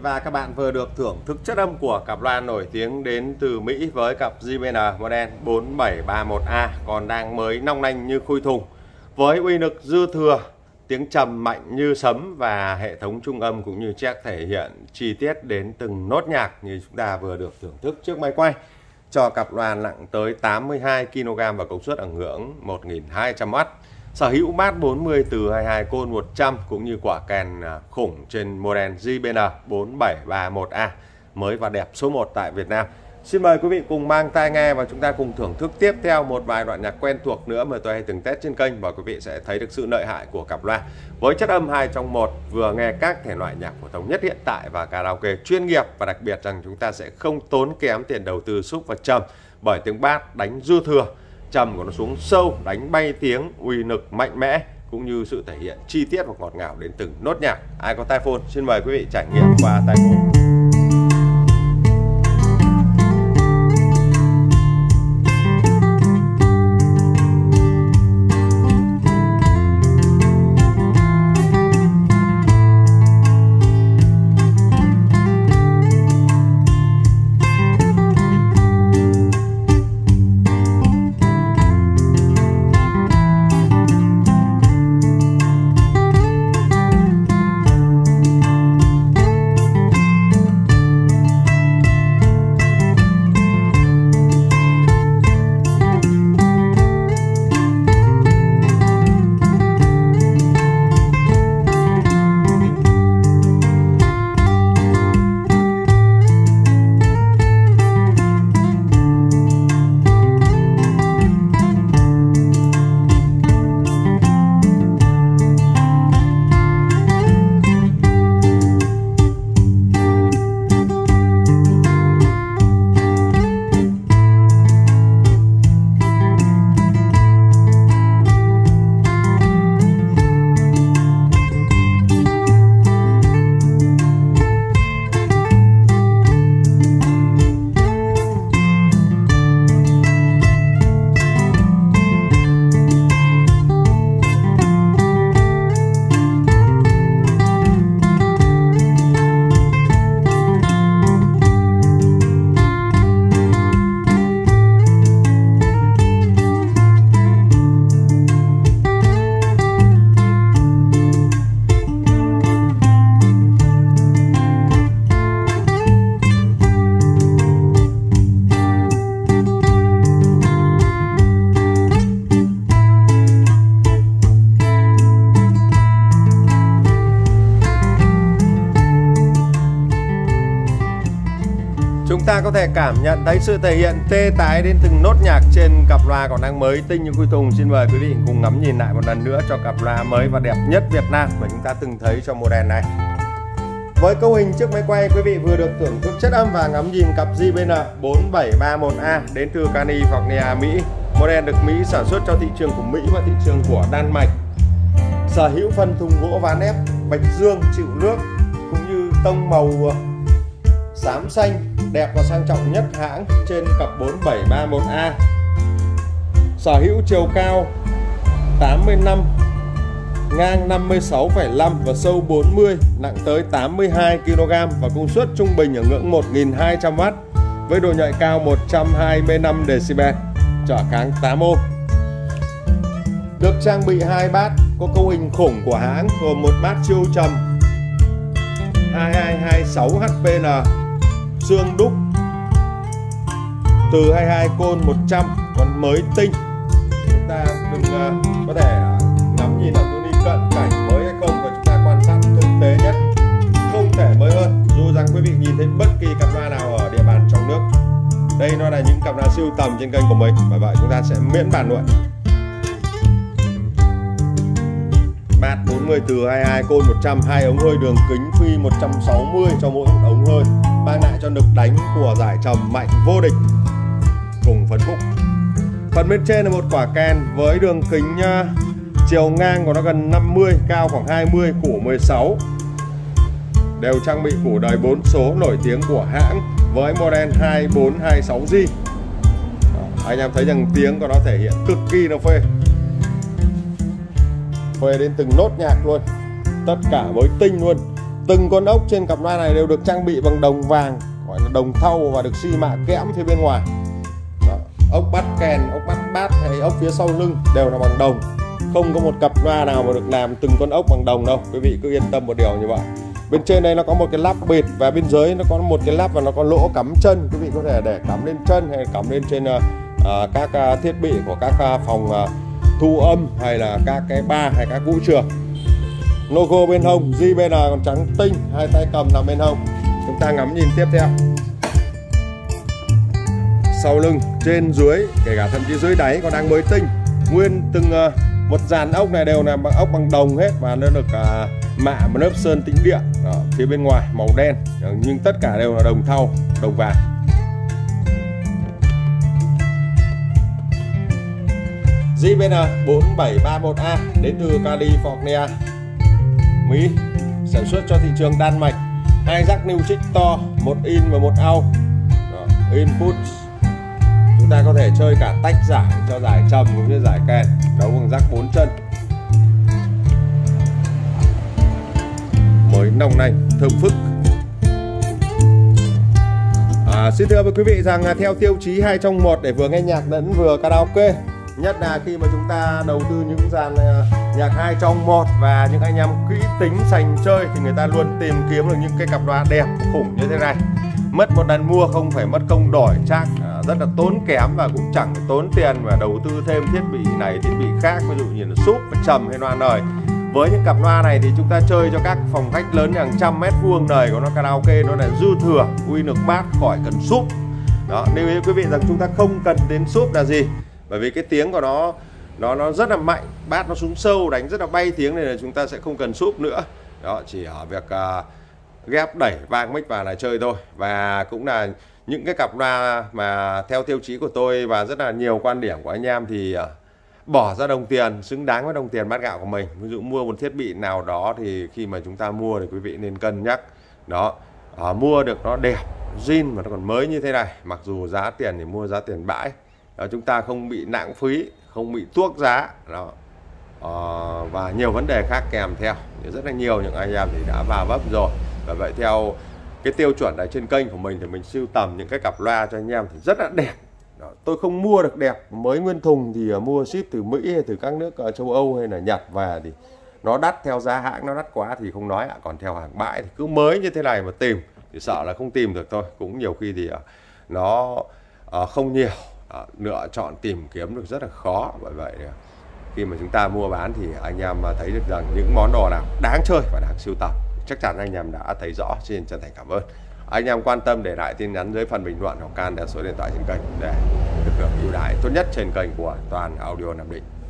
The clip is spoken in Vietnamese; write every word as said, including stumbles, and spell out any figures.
và các bạn vừa được thưởng thức chất âm của cặp loa nổi tiếng đến từ Mỹ với cặp gi bê en model bốn bảy ba mốt A còn đang mới long lanh như khui thùng, với uy lực dư thừa, tiếng trầm mạnh như sấm và hệ thống trung âm cũng như jack thể hiện chi tiết đến từng nốt nhạc như chúng ta vừa được thưởng thức trước máy quay. Cho cặp loa nặng tới tám mươi hai ki lô gam và công suất ở ngưỡng một nghìn hai trăm oát. Sở hữu bass bốn mươi từ hai mươi hai côn một trăm cũng như quả kèn khủng trên model gi bê en bốn bảy ba mốt A mới và đẹp số một tại Việt Nam. Xin mời quý vị cùng mang tai nghe và chúng ta cùng thưởng thức tiếp theo một vài đoạn nhạc quen thuộc nữa mà tôi hay từng test trên kênh, và quý vị sẽ thấy được sự lợi hại của cặp loa với chất âm hai trong một, vừa nghe các thể loại nhạc phổ thông nhất hiện tại và karaoke chuyên nghiệp, và đặc biệt rằng chúng ta sẽ không tốn kém tiền đầu tư xúc và trầm, bởi tiếng bass đánh dư thừa, trầm của nó xuống sâu, đánh bay tiếng, uy lực mạnh mẽ cũng như sự thể hiện chi tiết và ngọt ngào đến từng nốt nhạc. Ai có tai phone xin mời quý vị trải nghiệm qua tai phone. Chúng ta có thể cảm nhận thấy sự thể hiện tê tái đến từng nốt nhạc trên cặp loa còn đang mới tinh như khui thùng. Xin mời quý vị cùng ngắm nhìn lại một lần nữa cho cặp loa mới và đẹp nhất Việt Nam mà chúng ta từng thấy cho model này. Với cấu hình trước máy quay, quý vị vừa được thưởng thức chất âm và ngắm nhìn cặp gi bê en bốn bảy ba mốt A đến từ California, Mỹ. Model được Mỹ sản xuất cho thị trường của Mỹ và thị trường của Đan Mạch. Sở hữu phần thùng gỗ ván ép bạch dương chịu nước cũng như tông màu xám xanh đẹp và sang trọng nhất hãng trên cặp bốn bảy ba mốt A. Sở hữu chiều cao tám mươi lăm, ngang năm mươi sáu phẩy năm và sâu bốn mươi, nặng tới tám mươi hai ki lô gam và công suất trung bình ở ngưỡng một nghìn hai trăm oát với độ nhạy cao một trăm hai mươi lăm decibel, trở kháng tám ohm. Được trang bị hai bass có cấu hình khủng của hãng, gồm một bass siêu trầm hai hai hai sáu H P N xương đúc từ hai mươi hai côn một trăm, còn mới tinh. Chúng ta đừng uh, có thể uh, ngắm nhìn ở tôi đi cận cảnh mới hay không, và chúng ta quan sát thực tế nhất, không thể mới hơn. Dù rằng quý vị nhìn thấy bất kỳ cặp loa nào ở địa bàn trong nước, đây nó là những cặp loa siêu tầm trên kênh của mình, và vậy chúng ta sẽ miễn bàn luận. Bass bốn mươi từ hai mươi hai côn một trăm, hai ống hơi đường kính phi một trăm sáu mươi cho mỗi một ống hơi, mang lại cho lực đánh của giải trầm mạnh vô địch cùng phân khúc. Phần bên trên là một quả kèn với đường kính uh, chiều ngang của nó gần năm mươi, cao khoảng hai mươi, củ mười sáu. Đều trang bị củ đời bốn số nổi tiếng của hãng với model hai bốn hai sáu G. Anh em thấy rằng tiếng của nó thể hiện cực kỳ nó phê. Phê đến từng nốt nhạc luôn. Tất cả mới tinh luôn. Từng con ốc trên cặp loa này đều được trang bị bằng đồng vàng, gọi là đồng thau, và được xi mạ kẽm phía bên ngoài. Đó. Ốc bắt kèn, ốc bắt bát hay ốc phía sau lưng đều là bằng đồng. Không có một cặp loa nào mà được làm từng con ốc bằng đồng đâu, quý vị cứ yên tâm một điều như vậy. Bên trên đây nó có một cái lắp bịt, và bên dưới nó có một cái lắp và nó có lỗ cắm chân, quý vị có thể để cắm lên chân hay cắm lên trên uh, uh, các uh, thiết bị của các uh, phòng uh, thu âm hay là các cái bar hay các vũ trường. Logo bên hông gi bê en còn trắng tinh, hai tay cầm nằm bên hông. Chúng ta ngắm nhìn tiếp theo. Sau lưng, trên dưới, kể cả thậm chí dưới đáy còn đang mới tinh. Nguyên từng uh, một dàn ốc này đều là bằng ốc bằng đồng hết, và nó được uh, mạ một lớp sơn tĩnh điện. Đó, phía bên ngoài màu đen, nhưng tất cả đều là đồng thau, đồng vàng. gi bê en bốn bảy ba mốt A đến từ California, Mỹ, sản xuất cho thị trường Đan Mạch. Hai rắc nêu trích to, một in và một out. Đó, input. Chúng ta có thể chơi cả tách giải cho giải trầm cũng như giải kèn, đấu bằng rắc bốn chân. Mới nồng nành, thơm phức. À, xin thưa với quý vị rằng theo tiêu chí hai trong một để vừa nghe nhạc lẫn vừa karaoke, nhất là khi mà chúng ta đầu tư những dàn nhạc hai trong một và những anh em kỹ tính sành chơi thì người ta luôn tìm kiếm được những cái cặp loa đẹp khủng như thế này. Mất một lần mua không phải mất công đổi chắc, rất là tốn kém và cũng chẳng tốn tiền và đầu tư thêm thiết bị này thiết bị khác, ví dụ như là súp, trầm hay loa nời. Với những cặp loa này thì chúng ta chơi cho các phòng khách lớn hàng trăm mét vuông đời của nó karaoke nó là dư thừa, uy lực bass khỏi cần súp. Đó, lưu ý quý vị rằng chúng ta không cần đến súp là gì? Bởi vì cái tiếng của nó nó nó rất là mạnh, bass nó xuống sâu đánh rất là bay tiếng, nên là chúng ta sẽ không cần súp nữa. Đó, chỉ ở việc uh, ghép đẩy vang mic vào là chơi thôi. Và cũng là những cái cặp loa mà theo tiêu chí của tôi và rất là nhiều quan điểm của anh em thì uh, bỏ ra đồng tiền xứng đáng với đồng tiền bát gạo của mình. Ví dụ mua một thiết bị nào đó thì khi mà chúng ta mua thì quý vị nên cân nhắc. Đó, uh, mua được nó đẹp, zin mà nó còn mới như thế này, mặc dù giá tiền thì mua giá tiền bãi. Đó, chúng ta không bị lãng phí, không bị tuốc giá. Đó. Uh, và nhiều vấn đề khác kèm theo. Rất là nhiều những anh em thì đã vào vấp rồi. Và vậy theo cái tiêu chuẩn ở trên kênh của mình thì mình sưu tầm những cái cặp loa cho anh em thì rất là đẹp. Đó, tôi không mua được đẹp mới nguyên thùng thì uh, mua ship từ Mỹ hay từ các nước uh, châu Âu hay là Nhật về thì nó đắt, theo giá hãng nó đắt quá thì không nói ạ. Còn theo hàng bãi thì cứ mới như thế này mà tìm thì sợ là không tìm được thôi. Cũng nhiều khi thì uh, nó uh, không nhiều, uh, lựa chọn tìm kiếm được rất là khó. Bởi vậy uh, khi mà chúng ta mua bán thì anh em uh, thấy được rằng những món đồ nào đáng chơi và đáng sưu tầm chắc chắn anh em đã thấy rõ. Xin chân thành cảm ơn. Anh em quan tâm để lại tin nhắn dưới phần bình luận hoặc can để số điện thoại trên kênh để được hưởng ưu đãi tốt nhất trên kênh của Toàn Audio Nam Định.